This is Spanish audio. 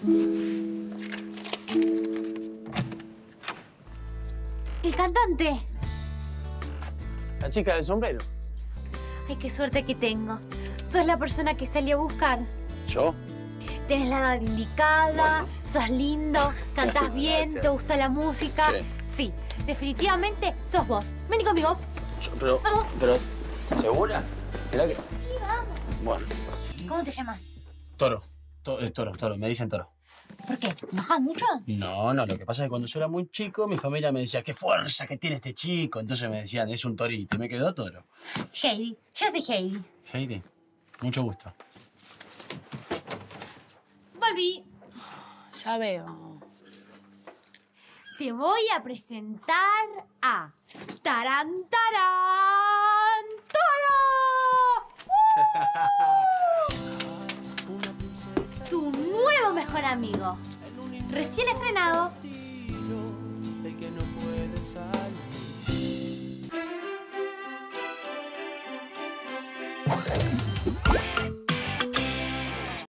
El cantante. La chica del sombrero. Ay, qué suerte que tengo. Sos la persona que salí a buscar. ¿Yo? Tenés la edad indicada, Bueno. sos lindo, cantás bien, Gracias. te gusta la música. Sí, definitivamente sos vos. Vení conmigo. Vamos. Pero, ¿segura? ¿Será que...? Sí, vamos. Bueno. ¿Cómo te llamas? Toro. Toro. Me dicen Toro. ¿Por qué? ¿Te enojas mucho? No, lo que pasa es que cuando yo era muy chico, mi familia me decía, ¡qué fuerza que tiene este chico! Entonces me decían, es un torito, y me quedó Toro. Heidi. Yo soy Heidi. Heidi, mucho gusto. Volví. Ya veo. Te voy a presentar a Tarán Tarán Toro. Tu nuevo mejor amigo. Recién estrenado.